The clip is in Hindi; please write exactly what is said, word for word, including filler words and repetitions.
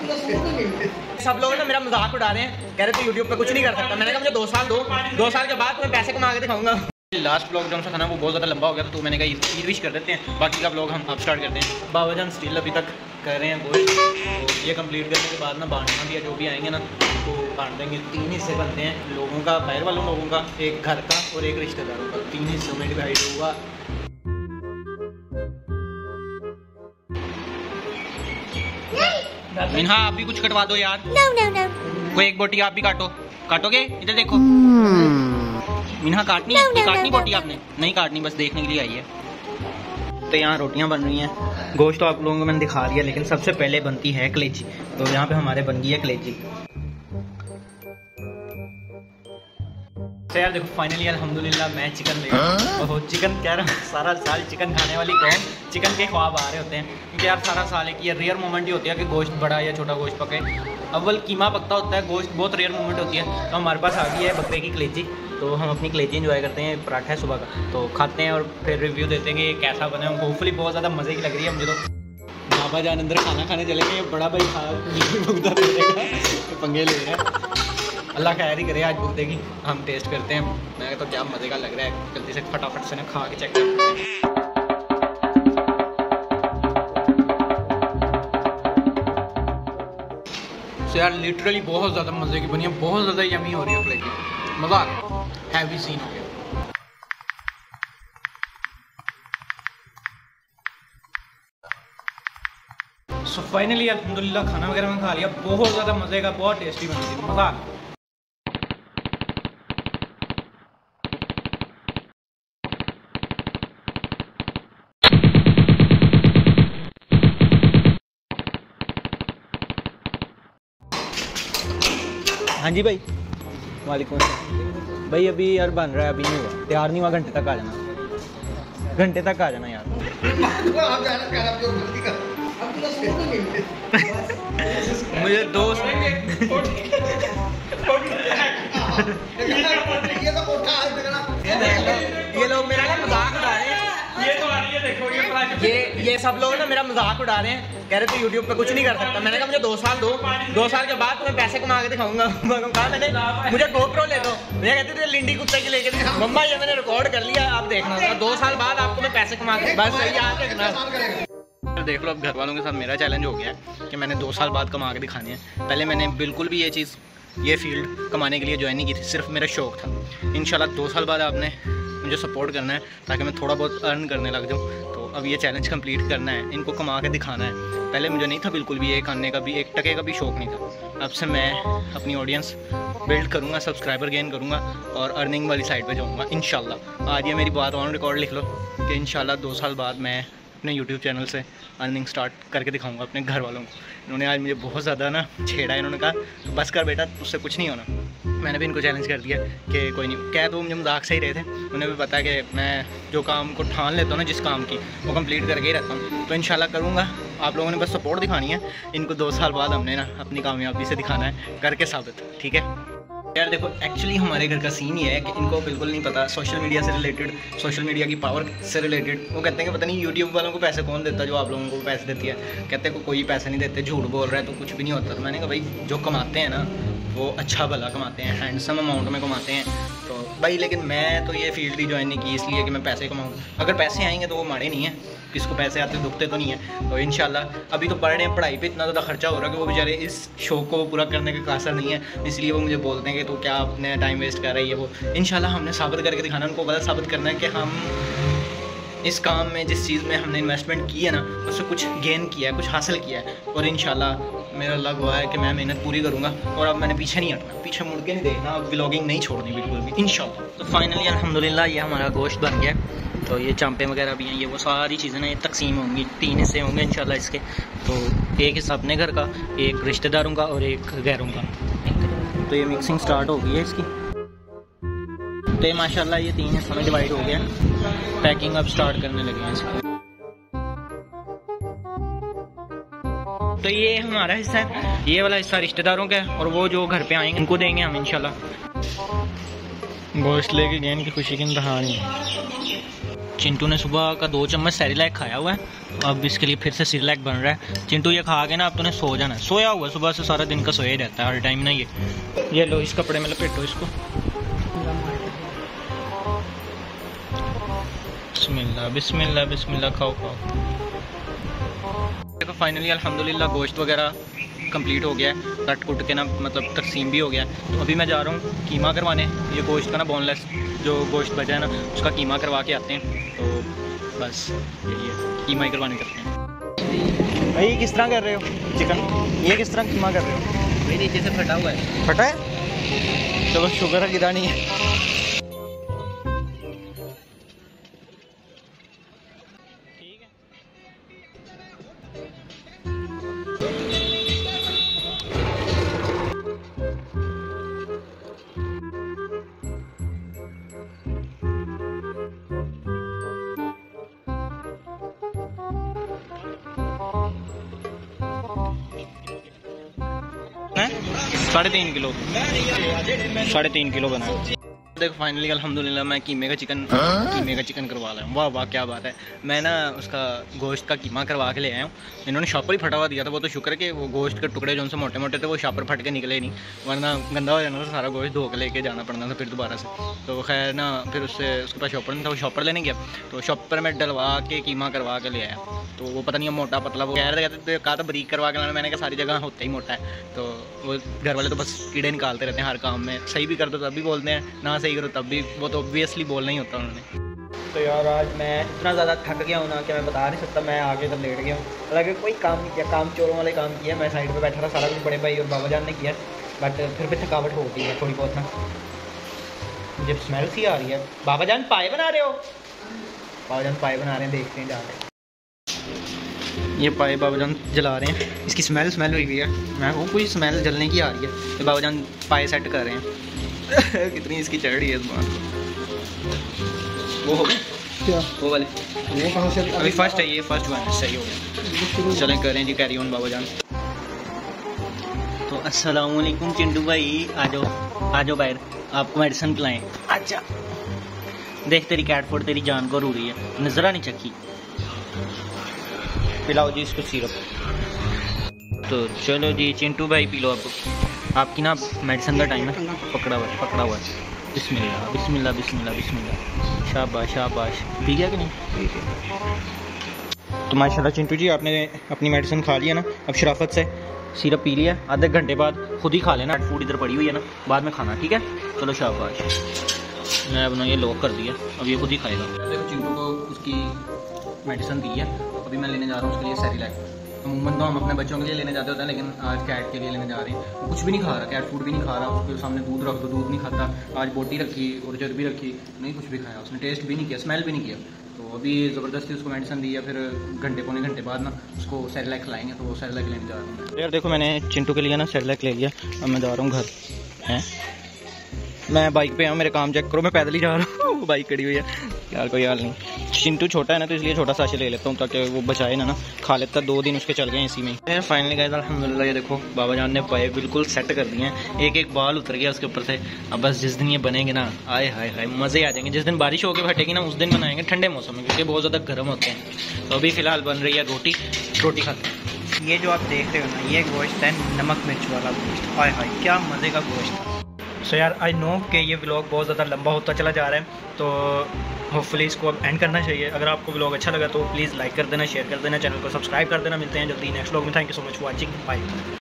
सब लोग ना मेरा मजाक उड़ा रहे हैं, कह रहे थे यूट्यूब पे कुछ नहीं कर सकता। मैंने कहा मुझे दो साल दो दो साल के बाद मैं पैसे कमा के दिखाऊंगा। लास्ट ब्लॉग जो था ना वो बहुत ज़्यादा लंबा हो गया था, तो मैंने कहा ईद विश कर देते हैं, बाकी का ब्लॉग हम अब स्टार्ट करते हैं। बाबा जान स्टिल अभी तक कर रहे हैं गोश्त, तो ये कंप्लीट करने के बाद ना बांटना भी है, जो भी आएंगे ना तो बांट देंगे। तीन हिस्से बनते हैं लोगों का, बाहर वालों लोगों का, एक घर का और एक रिश्तेदारों का, तीन हिस्सों में डिवाइड होगा। मिन्हा आप भी कुछ कटवा दो यार। no, no, no. कोई एक बोटी आप भी काटो, काटोगे? इधर देखो। hmm. मिन्हा काटनी no, no, काटनी no, बोटी no. आपने नहीं काटनी, बस देखने के लिए आई है। तो यहाँ रोटियाँ बन रही हैं, गोश्त तो आप लोगों को मैंने दिखा दिया, लेकिन सबसे पहले बनती है कलेजी। तो यहाँ पे हमारे बन गई है कलेजी। तो यार देखो फाइनली अल्हम्दुलिल्लाह मैं चिकन ले रहा हूँ। चिकन कह रहा हूँ, सारा साल चिकन खाने वाली कौन चिकन के ख्वाब आ रहे होते हैं, क्योंकि यार सारा साल एक ये रेयर मोमेंट ही होती है कि गोश्त बड़ा या छोटा गोश्त पके। अव्वल कीमा पकता होता है, गोश्त बहुत रेयर मोमेंट होती है। तो हमारे पास आ गई है बकरे की कलेजी, तो हम अपनी कलेजी एंजॉय करते हैं। पराठा है सुबह का, तो खाते हैं और फिर रिव्यू देते हैं कि ये कैसा बना है। होपफुली बहुत ज़्यादा मज़े की लग रही है मुझे। तो बाबा जान अंदर खाना खाने चलेंगे, ये बड़ा भाई खा पंगे ले रहे हैं। अल्लाह खैर ही करे, आज भुगते की हम टेस्ट करते हैं। मैं तो क्या मज़े का लग रहा है, जल्दी से फटाफट से ना खा के चेक करते हैं। तो यार लिटरली बहुत ज़्यादा मज़े की बनी है, बहुत ज़्यादा यमी हो रही है कलेजी, मज़ा आ गया, हैवी सीन हो गया। सो फाइनली अल्हम्दुलिल्लाह खाना वगैरह में खा लिया, बहुत ज़्यादा मज़े का, बहुत टेस्टी बनी थी, मज़ा आ गया। हाँ जी भाई, वालेकुम भाई। अभी यार बन रहा है, अभी नहीं हुआ, तैयार नहीं हुआ, घंटे तक आ जाना, घंटे तक आ जाना यार। मुझे दोस्त ये लोग मेरा ना मजाक उड़ा रहे हैं, ये तो आ रही है देखो, ये ये ये सब लोग ना मेरा मजाक उड़ा रहे हैं, कह रहे थे यूट्यूब पे कुछ नहीं कर सकता। मैंने कहा मुझे दो साल दो दो साल के बाद मैं पैसे कमा के दिखाऊंगा। कहा मैंने मुझे गोप्रो ले दो, मैं कहती थी लिंडी कुत्ते की लेके, मम्मा ये मैंने रिकॉर्ड कर लिया, आप देखना, दो साल बाद आपको मैं पैसे कमा के, बस याद रखना। देख लो अब घर वालों के साथ मेरा चैलेंज हो गया कि मैंने दो साल बाद कमा के दिखानी है। पहले मैंने बिल्कुल भी ये चीज़, ये फील्ड कमाने के लिए ज्वाइन नहीं की थी, सिर्फ मेरा शौक था। इंशाल्लाह दो साल बाद आपने मुझे सपोर्ट करना है ताकि मैं थोड़ा बहुत अर्न करने लग जाऊँ। तो अब ये चैलेंज कंप्लीट करना है, इनको कमा के दिखाना है। पहले मुझे नहीं था बिल्कुल भी, ये करने का भी एक टके का भी शौक नहीं था। अब से मैं अपनी ऑडियंस बिल्ड करूँगा, सब्सक्राइबर गेन करूँगा और अर्निंग वाली साइड पे जाऊँगा इंशाल्लाह। आज ये मेरी बात ऑन रिकॉर्ड लिख लो कि इंशाल्लाह दो साल बाद मैं अपने यूट्यूब चैनल से अर्निंग स्टार्ट करके दिखाऊंगा अपने घर वालों को। इन्होंने आज मुझे बहुत ज़्यादा ना छेड़ा है, इन्होंने कहा तो बस कर बेटा, उससे कुछ नहीं होना। मैंने भी इनको चैलेंज कर दिया कि कोई नहीं, कह तो मुझे मजाक से ही रहे थे, उन्हें भी पता है कि मैं जो काम को ठान लेता हूँ ना, जिस काम की, वो कंप्लीट करके ही रहता हूँ। तो इंशाल्लाह करूँगा, आप लोगों ने बस सपोर्ट दिखानी है। इनको दो साल बाद हमने ना अपनी कामयाबी से दिखाना है, करके साबित, ठीक है यार। देखो एक्चुअली हमारे घर का सीन ये है कि इनको बिल्कुल नहीं पता सोशल मीडिया से रिलेटेड, सोशल मीडिया की पावर से रिलेटेड। वो कहते हैं कि पता नहीं यूट्यूब वालों को पैसे कौन देता, जो आप लोगों को पैसे देती है। कहते हैं को कोई पैसे नहीं देते, झूठ बोल रहा है, तो कुछ भी नहीं होता। तो मैंने कहा भाई जो कमाते हैं ना वो अच्छा भला कमाते हैं, हैंडसम अमाउंट में कमाते हैं। तो भाई लेकिन मैं तो ये फील्ड ही ज्वाइन नहीं की इसलिए कि मैं पैसे कमाऊँ। अगर पैसे आएंगे तो वो माड़े नहीं है, किसको पैसे आते दुखते तो नहीं है। तो इंशाल्लाह अभी तो पढ़ रहे हैं, पढ़ाई पे इतना ज़्यादा खर्चा हो रहा है कि वो बेचारे इस शौक को पूरा करने का कासर नहीं है, इसलिए वो मुझे बोलते हैं कि तो क्या अपने टाइम वेस्ट कर रही है। वो इंशाल्लाह हमने साबित करके दिखाना, उनको गलत साबित करना है कि हम इस काम में, जिस चीज़ में हमने इन्वेस्टमेंट की है ना, उससे कुछ गेन किया है, कुछ हासिल किया है। और इंशाल्लाह मेरा लग हुआ है कि मैं मेहनत पूरी करूँगा और अब मैंने पीछे नहीं हटना, पीछे मुड़ के नहीं देखना, अब व्लॉगिंग नहीं छोड़नी बिल्कुल भी इंशाल्लाह। तो फाइनली अल्हम्दुलिल्लाह ये हमारा गोश्त बन गया। तो ये चांपे वगैरह भी हैं, ये वो सारी चीज़ें ना ये तकसीम होंगी, तीन हिस्से होंगे इंशाल्लाह इसके। तो एक हिस्सा अपने घर का, एक रिश्तेदारों का और एक गैरों का। तो ये मिक्सिंग स्टार्ट हो गई है इसकी। तो ये माशाल्लाह ये तीन हिस्सों में डिवाइड हो गया, पैकिंग अब स्टार्ट करने लगे हैं इसको। तो ये हमारा हिस्सा है, ये वाला हिस्सा रिश्तेदारों का है और वो जो घर पे आएंगे उनको देंगे हम इंशाल्लाह। गोश्त लेके गए, इनकी खुशी की इंतहा नहीं है। चिंटू ने सुबह का दो चम्मच सेरेलैक खाया हुआ है, अब इसके लिए फिर से सेरेलैक बन रहा है। चिंटू ये खा के ना अब तूने सो जाना है। सोया हुआ सुबह से, सारा दिन का सोया ही रहता है हर टाइम ना। ये ये लो इस कपड़े में लपेटो इसको। बिस्मिल्लाह बिस्मिल्लाह बिस्मिल्लाह, खाओ खाओ। देखो फाइनली अल्हम्दुलिल्लाह गोश्त वगैरह कंप्लीट हो गया है, कट कुट के ना मतलब तकसीम भी हो गया है। तो अभी मैं जा रहा हूँ कीमा करवाने, ये गोश्त का ना बोनलेस जो गोश्त बचा है ना उसका कीमा करवा के आते हैं। तो बस यही है, कीमा ही करवाने करते हैं। भाई किस तरह कर रहे हो चिकन, ये किस तरह कीमा कर रहे हो? भाई नीचे से फटा हुआ है। फटा है तो बस शुगर है, गिरा नहीं है। साढ़े तीन किलो साढ़े तीन किलो बना। देखो फाइनली अल्हम्दुलिल्लाह मैं कीमे का चिकन कीमे का चिकन करवा लाया हूँ। वाह वाह क्या बात है। मैं ना उसका गोश्त का कीमा करवा के ले आया हूँ। इन्होंने शॉपर ही फटा हुआ दिया था, वो तो शुक्र है कि वो गोश्त के टुकड़े जो उनसे मोटे मोटे थे वो शॉपर फट के निकले नहीं, वरना गंदा हो जाना था, सारा गोश्त धो के लेके जाना पड़ना था फिर दोबारा से। तो खैर ना फिर उससे उसके पास शॉपर नहीं था, वो शॉपर लेने गया तो शॉपर में डलवा के कीमा करवा के ले आया। तो वो पता नहीं मोटा पतला वो कह रहे कहते कहा था बरीक करवा के लाना, मैंने कहा सारी जगह होता ही मोटा है। तो वो घर वाले तो बस कीड़े निकालते रहते हैं हर काम में, सही भी कर दो तब भी बोलते हैं, ना सही करो तब भी, वो तो ऑब्वियसली बोलना ही होता है उन्होंने। तो यार आज मैं इतना ज़्यादा थक गया हूँ ना कि मैं बता नहीं सकता। मैं आगे तक लेट गया हूँ, हालांकि कोई काम नहीं किया, काम चोरों वाले काम किया। मैं साइड पे बैठा था, सारा कुछ बड़े भाई और बाबा जान ने किया, बट फिर भी थकावट होती है थोड़ी बहुत ना। मुझे स्मेल सी आ रही है। बाबा जान पाए बना रहे हो? बाबा जान पाए बना रहे हैं, देखते हैं जाके। ये पाए बाबा जान जला रहे हैं, इसकी स्मेल स्मेल हुई हुई है, मैं वो कोई स्मेल जलने की आ रही है। तो बाबा जान पाए सेट कर रहे हैं। कितनी इसकी चढ़ रही है इस बात। वो हो गए क्या वो वाले, वो कहाँ से? अभी फर्स्ट है ये, फर्स्ट वन सही हो गया। चलें करें जी कैरी ऑन बाबा जान। तो अस्सलाम वालेकुम चिंटू भाई, आ जाओ आ जाओ बाहर, आपको मेडिसिन पिलाएं। अच्छा देख तेरी कैट फूड तेरी जान को रो रही है, नजरा नहीं चखी, पिलाओ जी इसको सिरप। तो चलो जी चिंटू भाई पी लो, अब आपकी ना मेडिसिन का टाइम है। पकड़ा हुआ पकड़ा हुआ है। बिस्मिल्लाह बिस्मिल्लाह बिस्मिल्लाह बिस्मिल्लाह, शाबाश शाबाश। पी गया कि नहीं? तो माशाल्लाह चिंटू जी आपने अपनी मेडिसिन खा लिया ना, अब शराफत से सिरप पी लिया। आधे घंटे बाद खुद ही खा लेना, फूड इधर पड़ी हुई है ना, बाद में खाना, ठीक है? चलो शाबाश। मैं अपना ये लॉक कर दिया, अब ये खुद ही खाएगा। देखो चिंटू को उसकी मेडिसिन दी है, अभी मैं लेने जा रहा हूँ उसके लिए सेरेलैक। अमूमन तो हम अपने बच्चों के लिए लेने जाते होते हैं, लेकिन आज कैट के लिए लेने जा रहे हैं। वो कुछ भी नहीं खा रहा, कैट फूड भी नहीं खा रहा, उसके सामने दूध रख दो दूध नहीं खाता। आज बोटी रखी और चर्बी रखी, नहीं कुछ भी खाया उसने, टेस्ट भी नहीं किया, स्मेल भी नहीं किया। तो अभी ज़बरदस्ती उसको मेडिसिन दी है, फिर घंटे पौने घंटे बाद ना उसको सेरेलैक खिलाएंगे, तो वो सेरेलैक लेने जा रहा हूँ। यार देखो मैंने चिंटू के लिए ना सेरेलैक ले लिया, अब मैं जा रहा हूँ घर। हैं मैं बाइक पे हूँ, मेरे काम चेक करो, मैं पैदल ही जा रहा हूँ, बाइक खड़ी हुई है। यार कोई हाल नहीं, चिंटू छोटा है ना तो इसलिए छोटा सा ले लेता हूँ ताकि वो बचाए ना ना, खा लेता। दो दिन उसके चल गए इसी में। यार फाइनली गाइस अल्हम्दुलिल्लाह ये देखो बाबा जान ने पाए बिल्कुल सेट कर दिए हैं, एक एक बाल उतर गया उसके ऊपर से। अब बस जिस दिन ये बनेंगे ना, आए हाय हाय मज़े आ जाएंगे। जिस दिन बारिश होकर हटेगी ना उस दिन बनाएंगे ठंडे मौसम में, क्योंकि बहुत ज़्यादा गर्म होते हैं। तो अभी फ़िलहाल बन रही है रोटी, रोटी खाते हैं। ये जो आप देख रहे हो ना, ये गोश्त है नमक मिर्च वाला गोश्त, हाय हाय क्या मज़े का गोश्त। सो यार आई नो कि ये व्लॉग बहुत ज़्यादा लंबा होता चला जा रहा है, तो होपफुली इसको अब एंड करना चाहिए। अगर आपको व्लॉग अच्छा लगा तो प्लीज़ लाइक कर देना, शेयर कर देना, चैनल को सब्सक्राइब कर देना। मिलते हैं जल्दी नेक्स्ट व्लॉग में। Thank you so much for watching, bye.